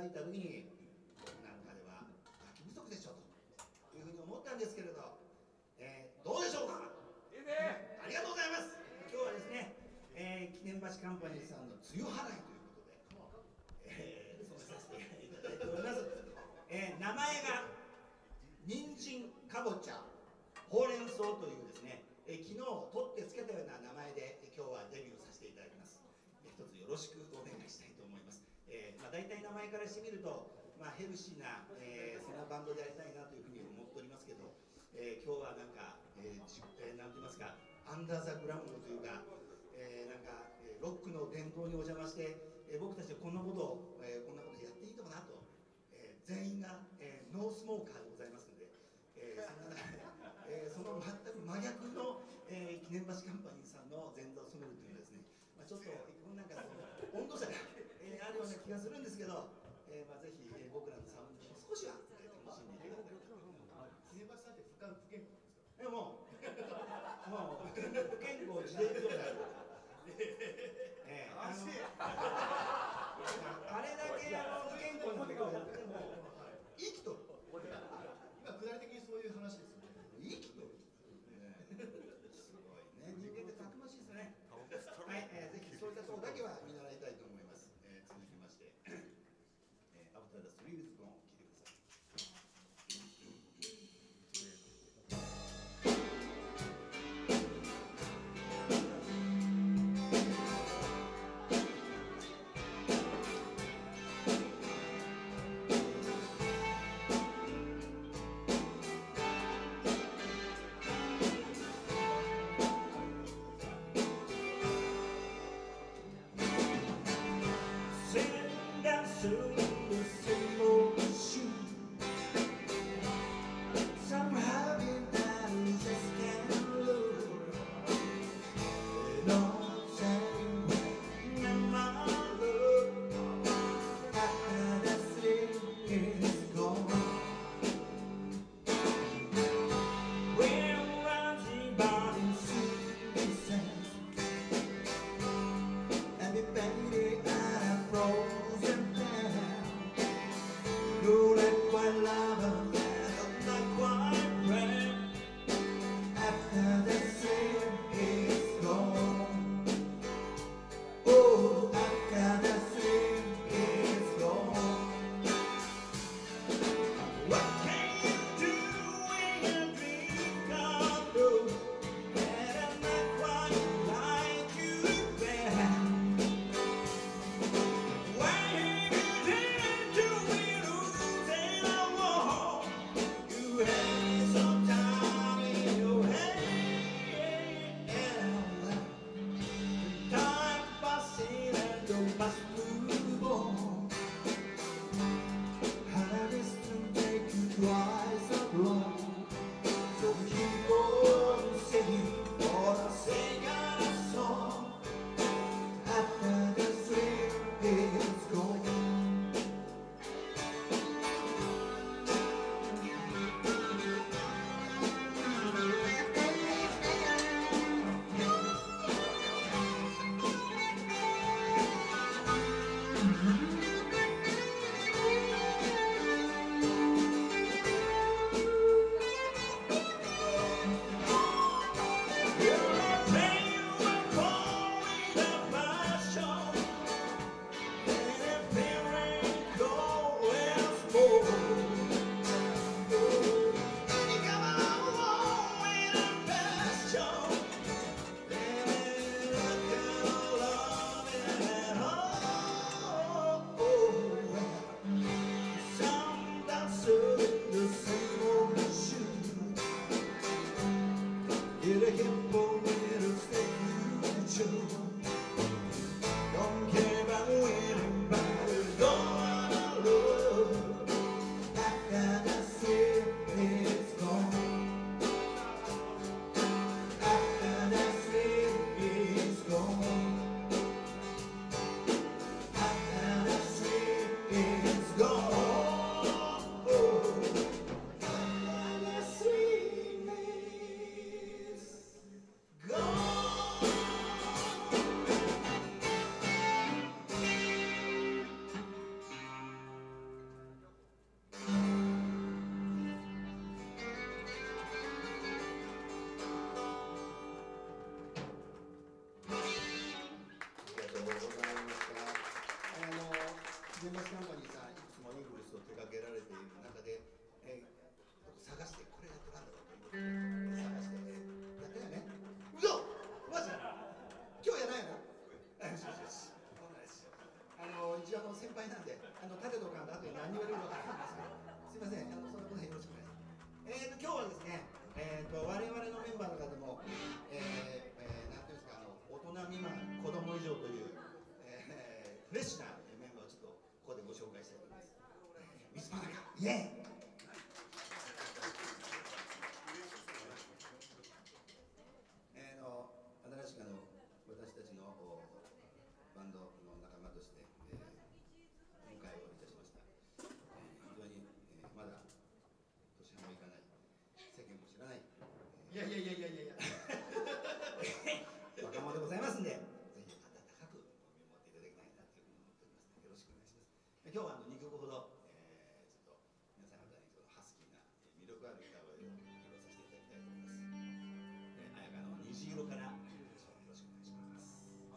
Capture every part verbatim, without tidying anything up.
だいた時に僕なんかでは楽器不足でしょというふうに思ったんですけれど、えー、どうでしょうか。いいね、ありがとうございます。今日はですね、えー、記念橋カンパニーさんの梅雨払いということで、えー、そうさせていただいております。えー、名前が人参、かぼちゃ、ほうれん草というですね、えー、昨日取ってつけたような名前で、えー、今日はデビューさせていただきます。えー、一つよろしくお願いしたいと思います。えーまあ、大体名前からしてみると、まあ、ヘルシーな、えー、そんなバンドでやりたいなというふうに思っておりますけど、えー、今日はなんか、えーじえー、なんて言いますか、アンダーザグラウンドというか、えー、なんか、えー、ロックの伝統にお邪魔して、えー、僕たちはこんなことを、えー、こんなことやっていいのかなと、えー、全員が、えー、ノースモーカーでございますので、えー、そんなえー、その全く真逆の、えー、記念橋カンパニーさんの前座を務めるというのはですね、まあ、ちょっとなんかその温度差が、えー、あるような気がするんですけど、えーまあ、ぜひ、えー、僕らのサウンドを少しは、えー、楽しんでいただけたらと思います。 記念橋さんって不不健康なんですか。 えもうもう不健康自伝状態。えー、あのあれだけあの不健康なことをやっても生きとる。 今具体的にそういう話ですよね。 生きとる。すごいね。人間ってたくましいですね。はい、えー、ぜひそういったところだけは見習いたいと思います。えー、続きまして、えー、アフターザスリールズゴン聞いてください。 昔なんかにさ、いくつもイングルスを手掛けられている中で、えー、探してこれがどうなんだろうと思って探して、えー、やったよね。うそマジ今日やないの？よしよしよし、そうなんですよ。あの一応あの先輩なんで、あの立てとかんと後に何言われるか分かりますけど、すいません、あのそんなことよろしくお願いします。えーと今日はですね、えーと我々のメンバーの中でも、えーえー、なんていうんですか、あの大人未満子供以上という、えー、フレッシュなメンバーをちょっとここでご紹介したいと思います。ミスマナカ、イエーイ。えーの新しくあの私たちのバンドの仲間として、えー、今回をいたしました。えー、非常に、えー、まだ年もいかない、世間も知らない、 いやいやいやいやいやいや若者でございますんで、ぜひ温かく見守っていただきたいなというふうに思っておりますので、よろしくお願いします。今日はあのにきょくほど、えー、ちょっと皆さん方にこのハスキーな魅力ある歌声を披露させていただきたいと思います。えー、綾香の虹色からよろしくお願いします。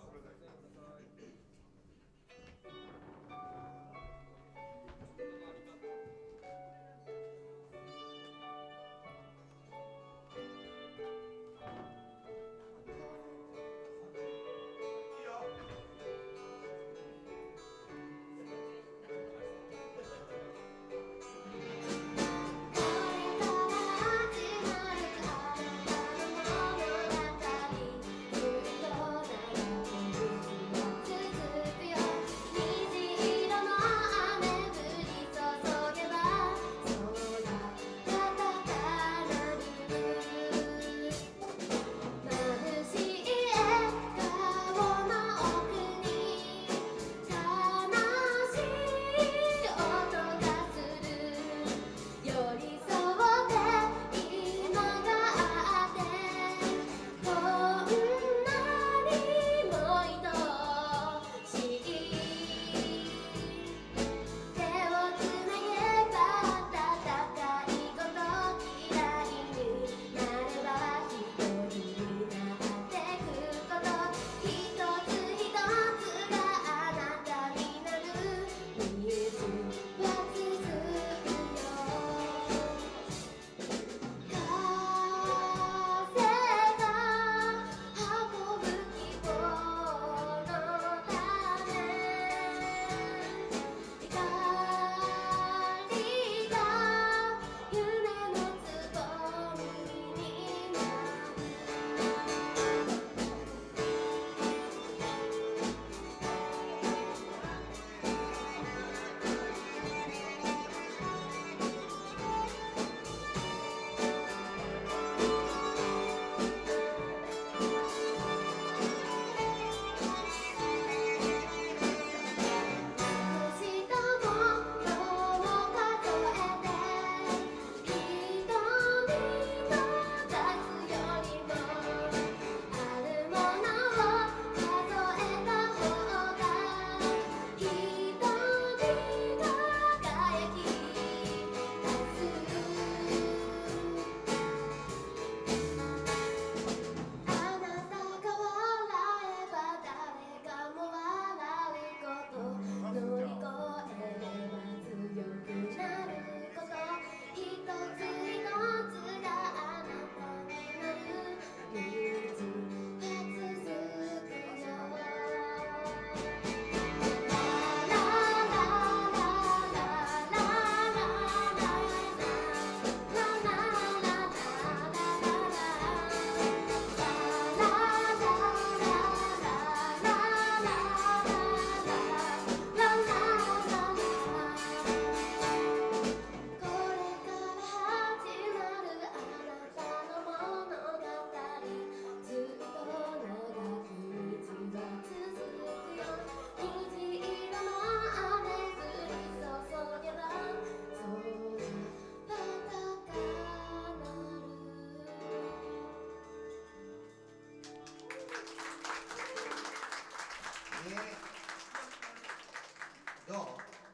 どう？どう？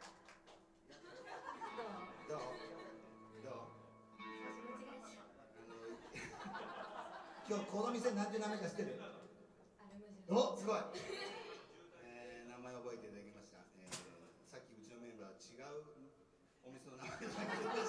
どう？どう？今日この店なんて名前か知ってる？お、すごい。えー、名前覚えていただきました。えー、さっきうちのメンえー、素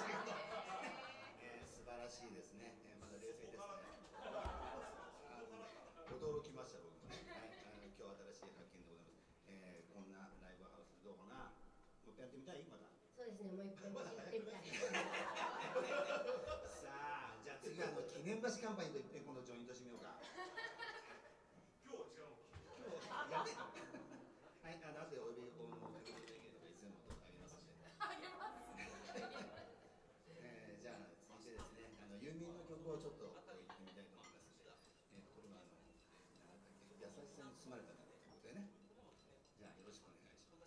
晴らしいですね。えー、まだ冷静ですね。あの驚きました僕もね。はい、あの今日新しい発見でございます。えー、こんなライブハウスどうかな。もう一回やってみたいまだ。 そうですね、もう一回やってみたい。 さあ、じゃあ次はあの記念橋カンパニーといって今度ジョイントしてみようか。 今日は違うの。 今日やめろ。はい、あの後でお呼びをもうかけていただければいつでもあげますんで。 あげます。 えー、じゃあ続いてですね、あのユーミンの曲をちょっと言ってみたいと思いますので、えー、これはあの優しさに包まれたなということでね。じゃあよろしくお願いします。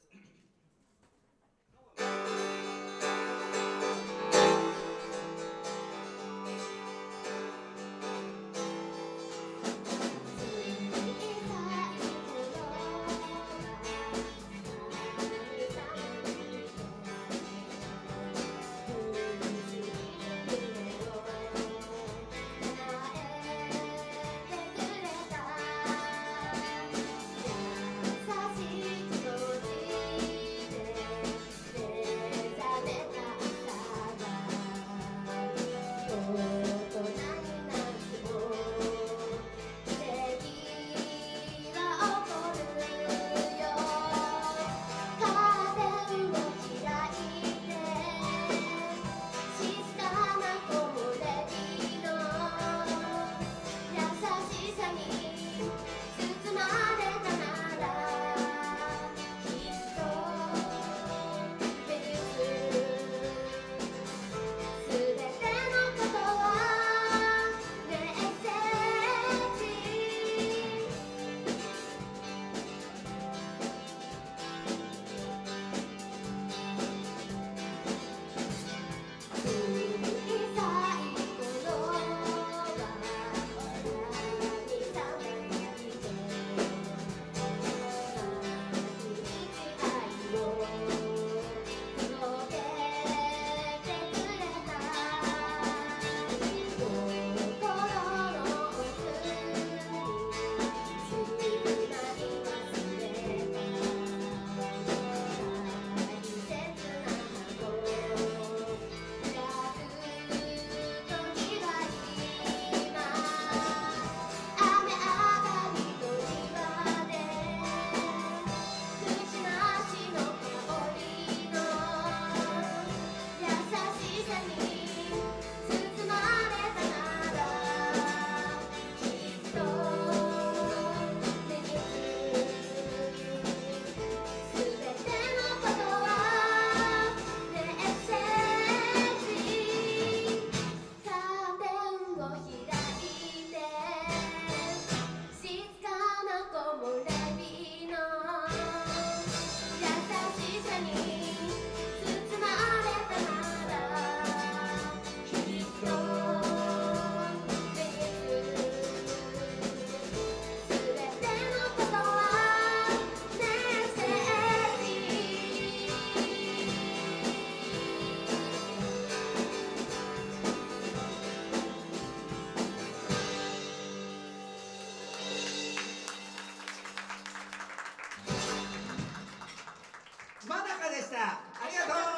真中でした。ありがとう。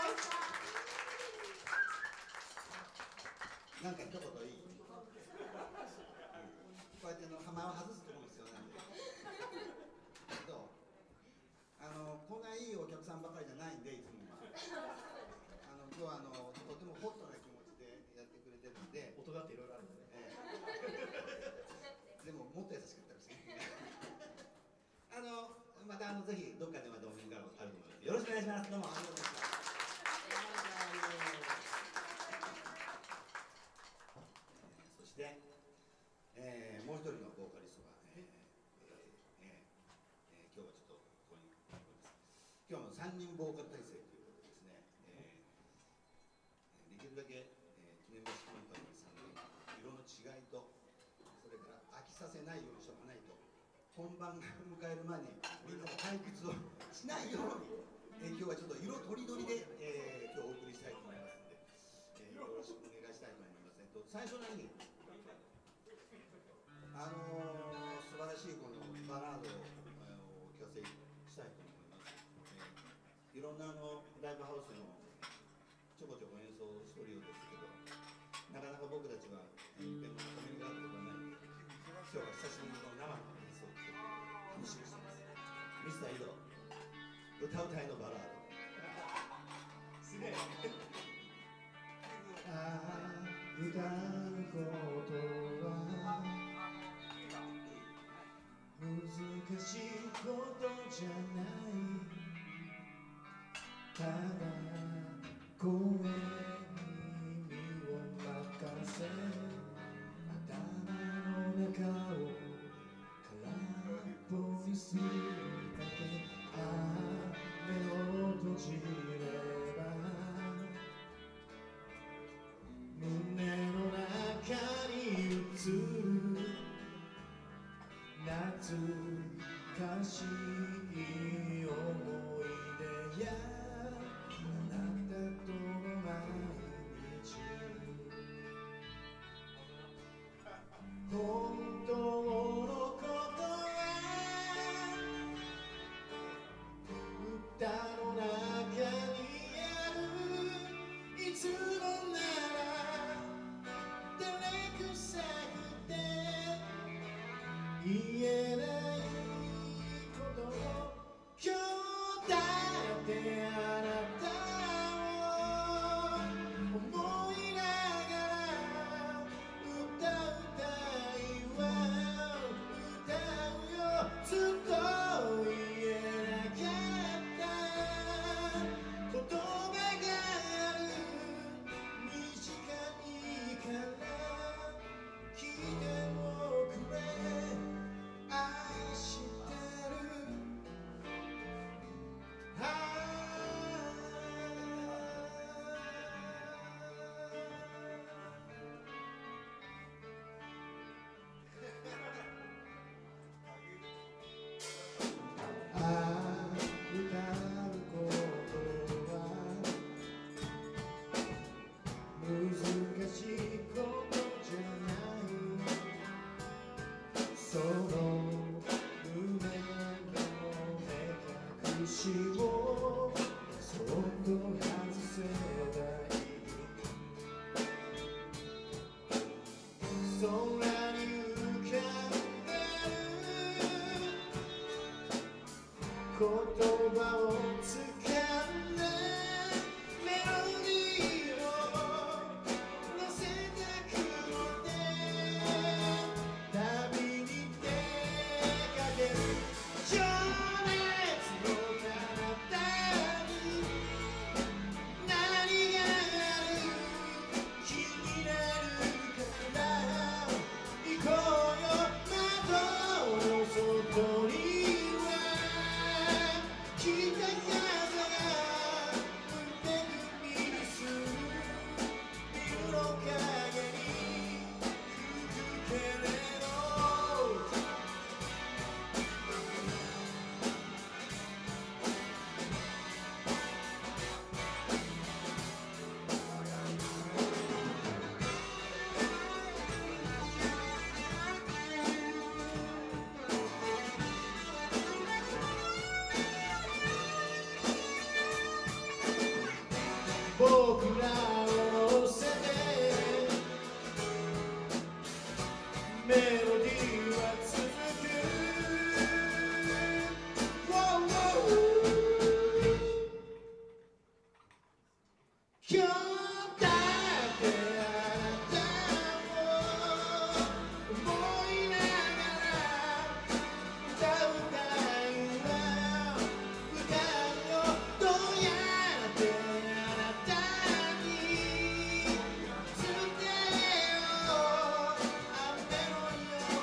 なんか一言いい？こうやっての浜を外すところも必要なんで。どう？あのこんないいお客さんばかりじゃないんでいつもは。あの今日はあのとてもホットな気持ちでやってくれてるんで。 大人っていろいろあるんだね。 えー、でももっと優しかったですね。あのまたあのぜひどっかでまたお見があると思います。よろしくお願いします。どうもありがとうございました。そして、えー、もう一人のボーカリストが、えーえーえー、今日はちょっとここにおります。今日もさんにんボーカル体制ということでですね、えー、できるだけ、えー、記念橋コンパニーさんの色の違いと、それから飽きさせないようにしとかないと、本番が迎える前にみんなが退屈をしないように、えー、今日はちょっと色とりどりで、えー、今日お送りしたいと思いますので、えー、よろしくお願いしたいと思います。えっと、最初にあのー、素晴らしいこのバラードを、えー、お聞かせしたいと思います。えー、いろんなあのライブハウスのちょこちょこ演奏してるようですけど、なかなか僕たちは一遍もお目にかかったことがないので、今日は久しぶりにこの生の演奏を聴いて楽しみにしてます。ミスター井戸、歌うたいのバラード。 すげえ。 ああ、歌うことは難しいことじゃない。ただ声に身を任せ、頭の中を空っぽにするだけ。ああ、目を閉じれば胸の中に映る懐かしい思い出やあなたとの毎日、本当のことは歌の中にある。いつもなら照れくさくて言えないことを、今日だってあなたを思いながら歌うたいわ、歌うよ。ずっと言えなかった言葉がある。短いから聞いてもくれ。愛してる。ああ、歌うことは難しいことじゃない。その胸の目隠しをそっと外せばいい。空に浮かんでる言葉をつかんでメロディーを乗せた雲で旅に出かける。情熱の彼方に何がある。気になるから行こうよ。窓の外に北風が吹いてく耳にする。ビルの陰に吹くけれど、僕らを乗せてメロディーは続く。Wow, wow. 今日だってあなたを思いながら歌うたいわ、歌うよ。どうやってあなたに伝えよう。雨のよ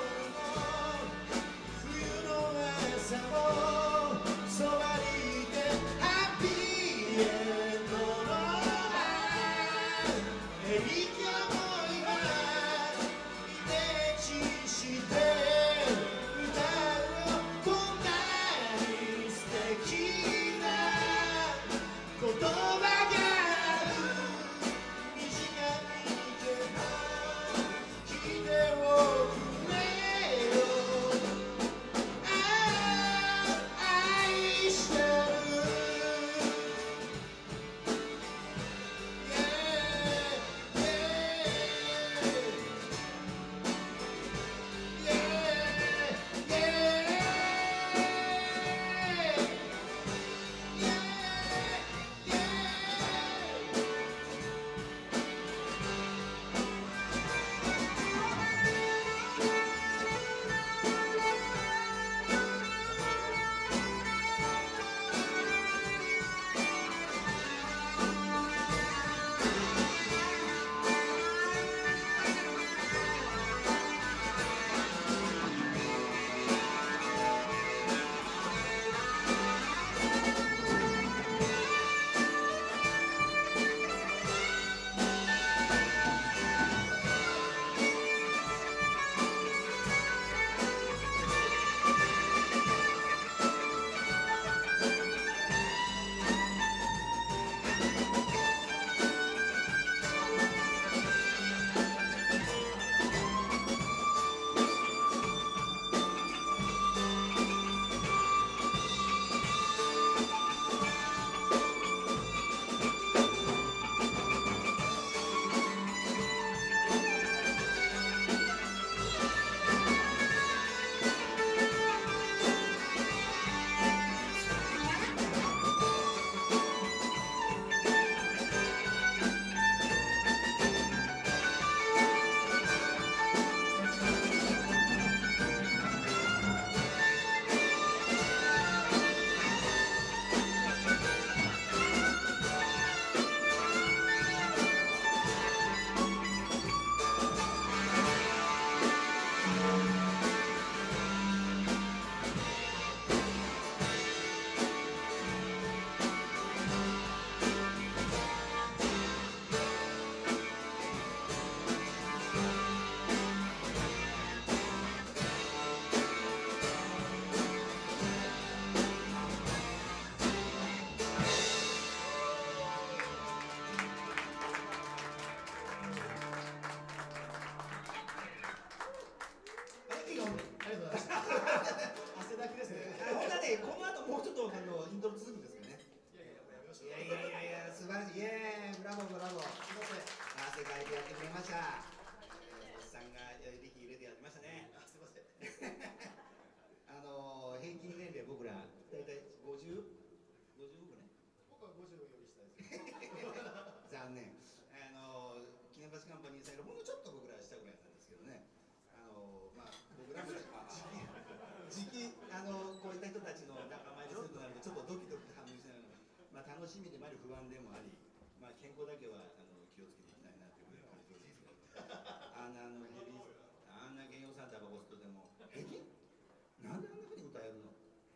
てくれました。えー、おっさんが力入れてやってましたね。あ、すいません。あのー、平均年齢僕ら大体ごじゅう、ごじゅうぐらい。 僕はごじゅうより下です。 残念。あのー、記念橋カンパニーさんよりほんのちょっと僕ら下ぐらいなんですけどね。あのー、まあ僕らも時期あのこういった人たちの仲間入りするとなるとちょっとドキドキ感じしながら、まあ楽しみでもあり不安でもあり、まあ健康だけはあの気をつけていきたいなというふうに感じておりますけど、あんなあのヘビーあんな原用さんタバコ吸ってても平気？なんであんなふうに歌えるの？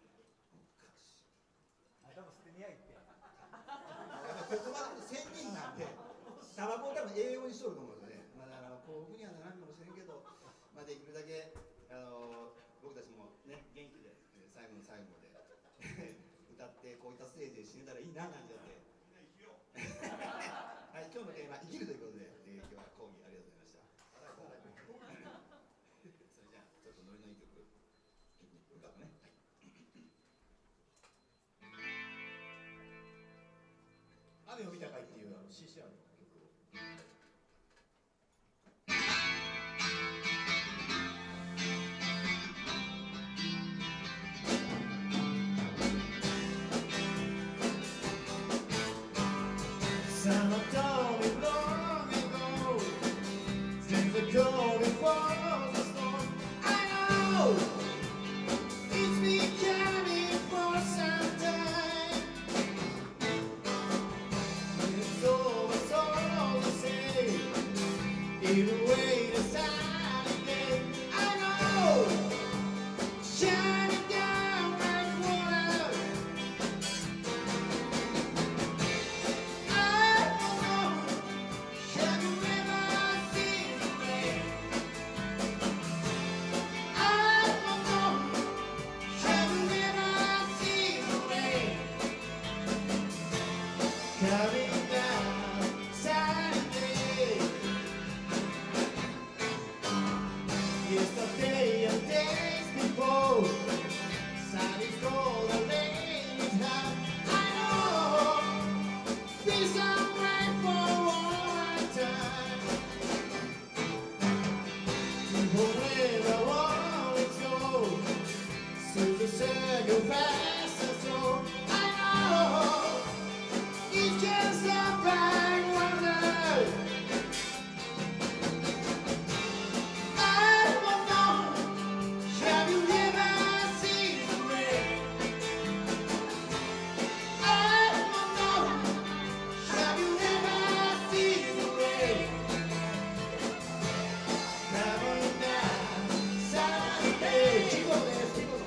頭捨てにゃいって。 やっぱここまでせんにんなんでタバコを多分栄養にしとると思うんですよね。まあだから幸福にはならんかもしれんけど、まあできるだけあの僕たちもね元気で最後の最後まで歌ってこういったステージで死ねたらいいななんてやって。はい、今日のテーマ生きるということで、えー、今日は講義ありがとうございました。それじゃあちょっとノリのいい曲歌うね。 雨を見たかいっていうあの シーシーアール の曲を。Summer told me long ago, things are going for the storm. I know it's been coming for some time. It's over, so the same. Even way the sun again. I know, shining down like water. Coming down Saturday, yesterday and days before, sun is cold and rain is hot. I know, be some rain for one time. To where I want to go, through the circle fast and slow. I know. It's just a bad wonder. I don't know, have you ever seen the rain? I don't know, have you ever seen the rain? Coming down Saturday. Chico, there's Chico.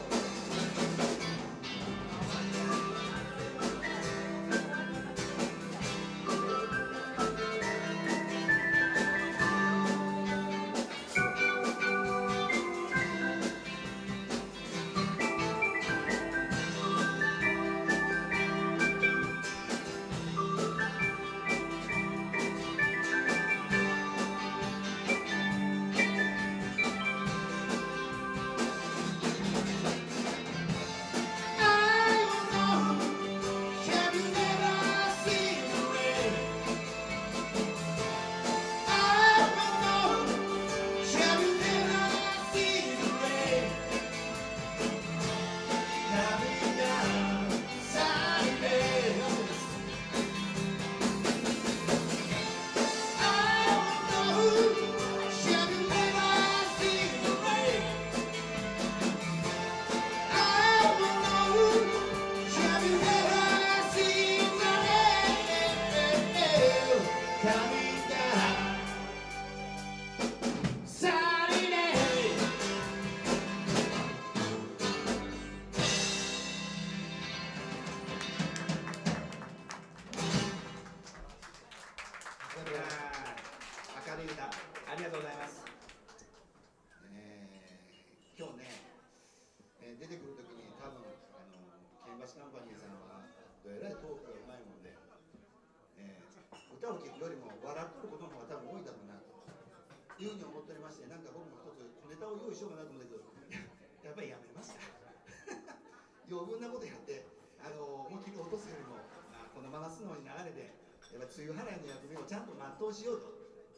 いうふうに思っておりまして、なんか僕も一つ小ネタを用意しようかなと思ったけど、やっぱりやめました。余分なことやって、あの思いっきり落とすよりも、まあ、このまま素直に流れて、やっぱり梅雨払いの役目をちゃんと全うしようと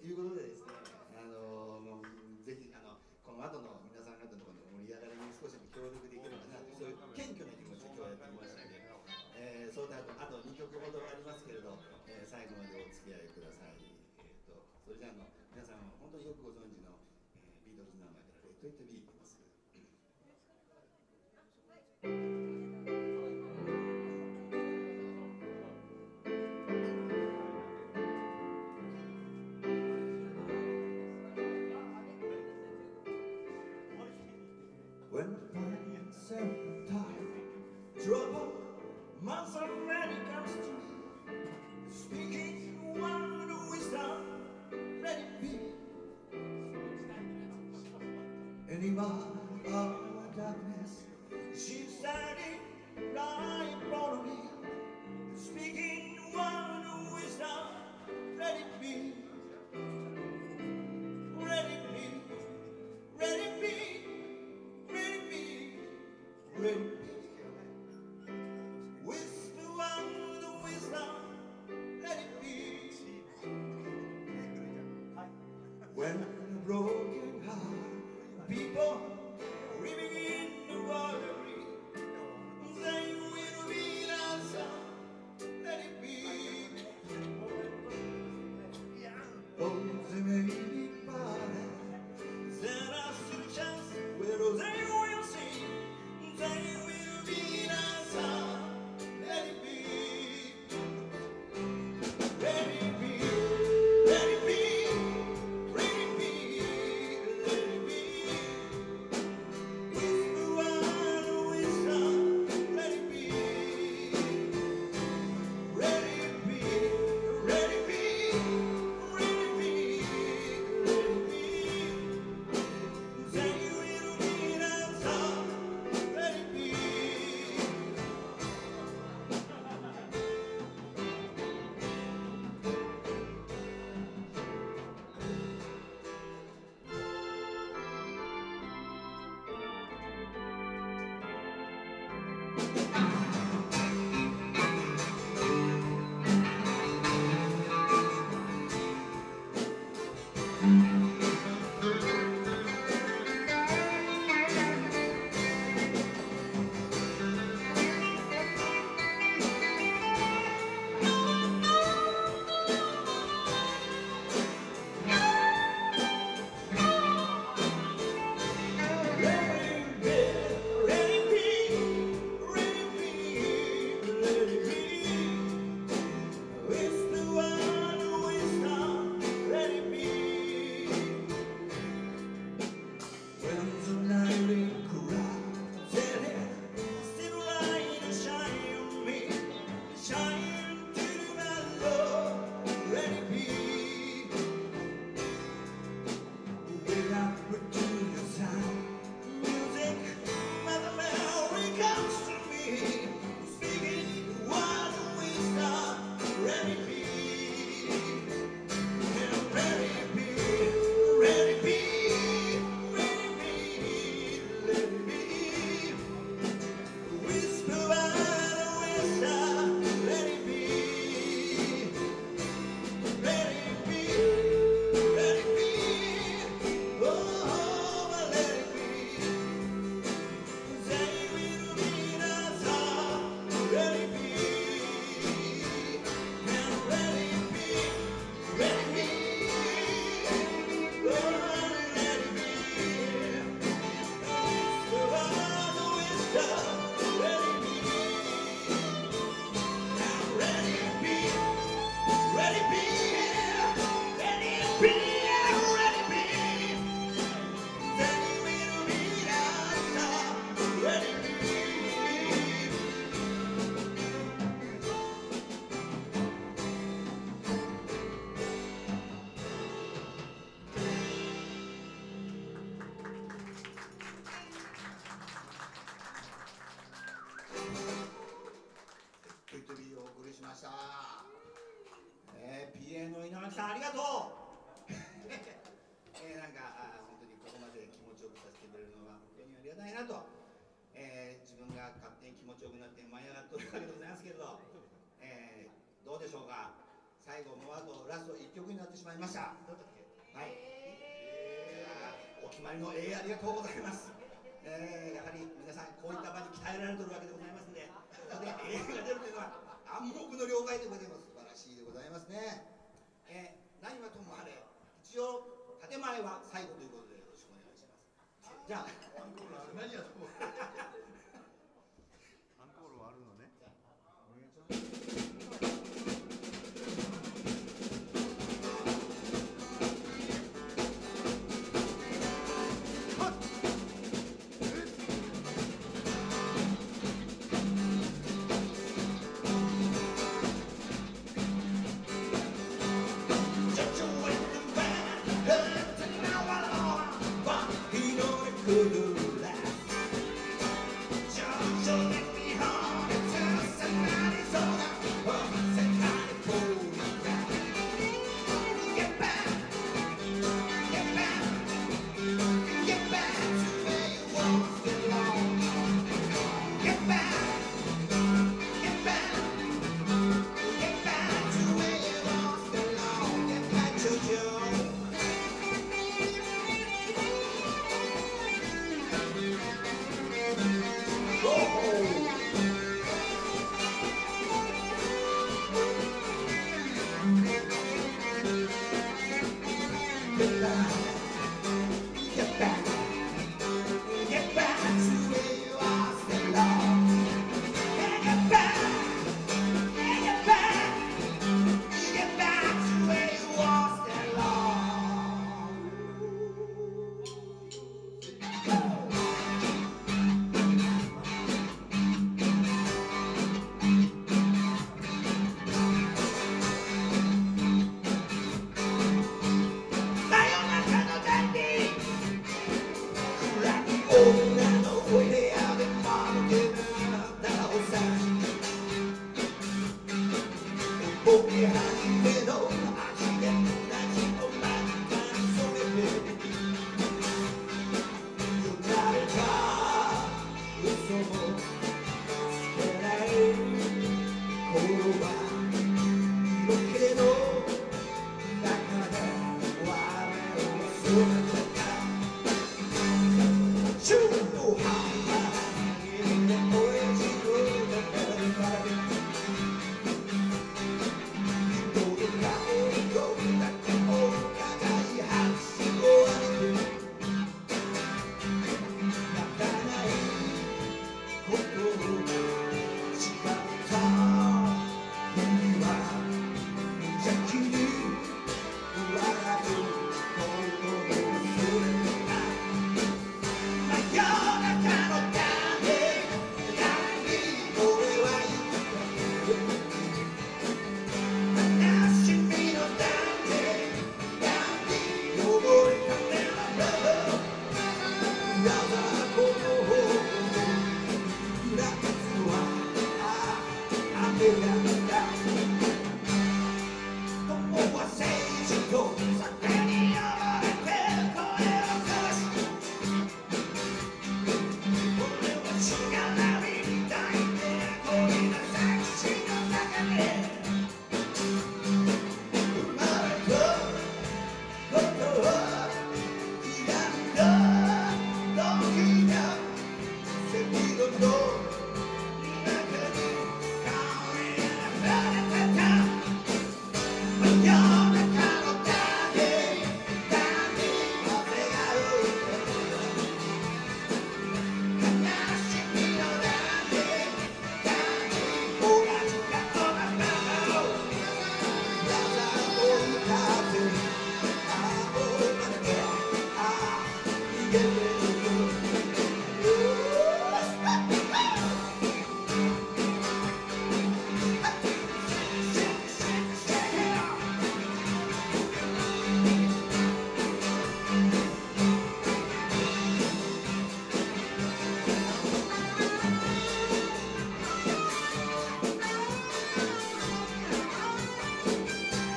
いうことでですね、あのもうぜひあのこの後の皆さん方のこの盛り上がりに少しでも協力できればなというそういう謙虚な気持ちで今日はやってきましたので、えー、そうだとあとにきょくほどありますけれど、えー、最後までお付き合いください。えー、とそれじゃあの皆さん本当によくご存知の、えー、ビートルズナンバーから「レッド・イット・ビー」いきます。When finance and time, trouble, months of many comes to speaking one wisdom, let it be. Any man of darkness, she's standing right in front of me, speaking one wisdom, let it be. Let it be, let it be. Whisper out the wisdom, let it be. When a broken heart, people living in the worry, they will be the answer, let it be. Oh, they may be parted, there are still chances where they will see. They will be the answer, let it be. Let it be, let it be, let it be, let it be. Whisper out wisdom, let it be. Let it be, let it be, let it be, let it be. They will be the answer. Let it be.ピーエー の稲垣さんありがとうえー、なんかあ本当にここまで気持ちよくさせてくれるのは本当にありがたいなと、えー、自分が勝手に気持ちよくなって舞い上がっておるわけでございますけれど、えー、どうでしょうか。 最後もうあとラストいっきょくになってしまいました。 どうだっけ？ はい、お決まりの えー、ありがとうございます。えー、やはり皆さんこういった場に鍛えられてるわけでございますので、ここで えー が出るというのは暗黙の了解でございます。素晴らしいでございますね。えー、何はともあれ、一応建前は最後ということでよろしくお願いします。じゃあアンコールある。何やと思う。アンコールはあるのね。お願いします。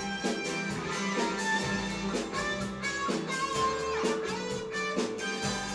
「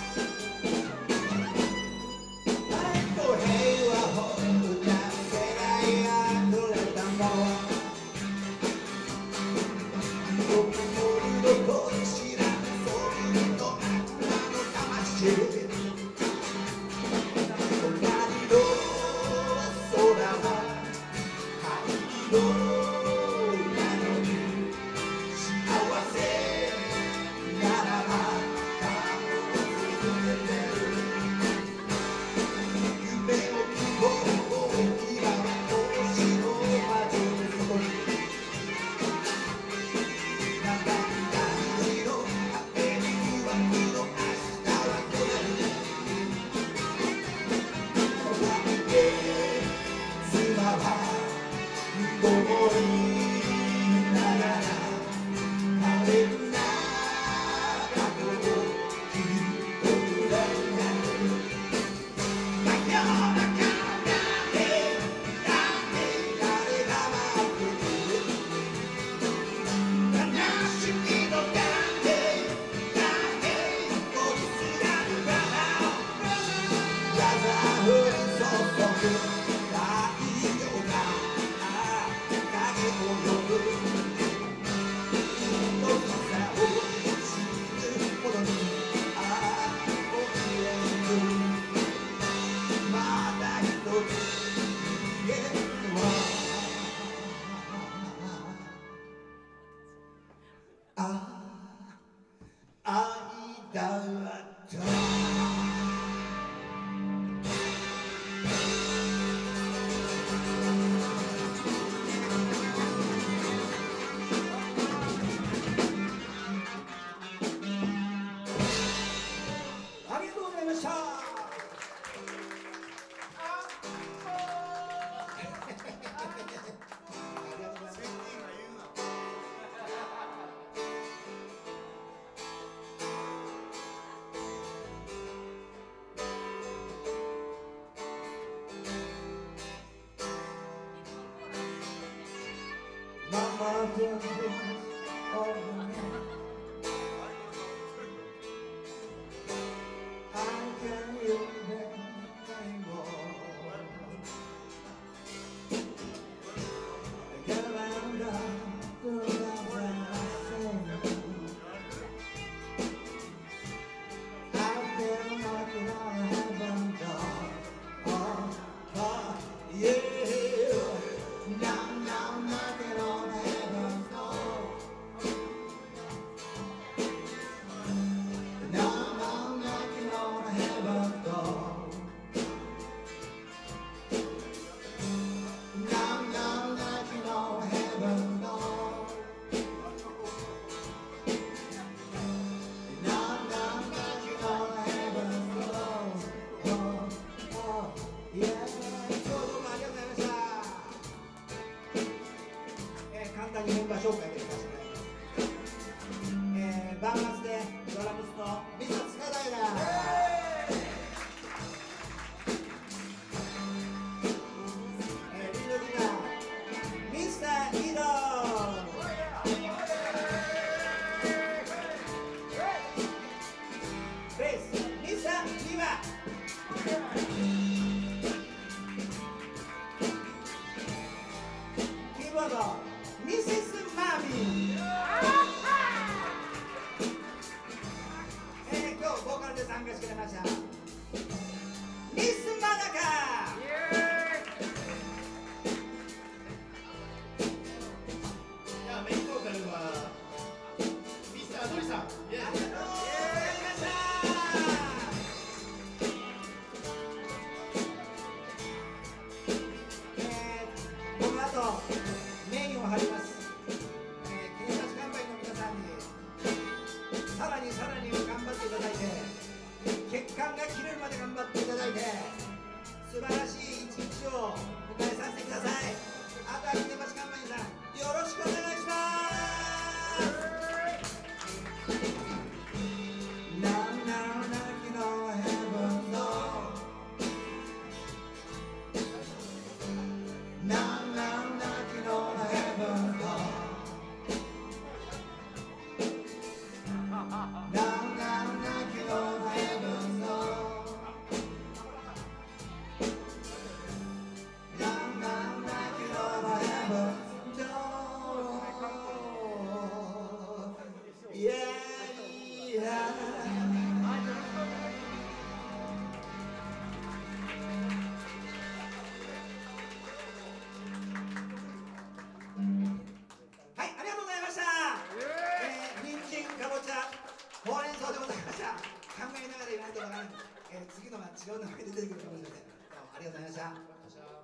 えー、次のが違う名前で出てくるかもしれません。どうもありがとうございました。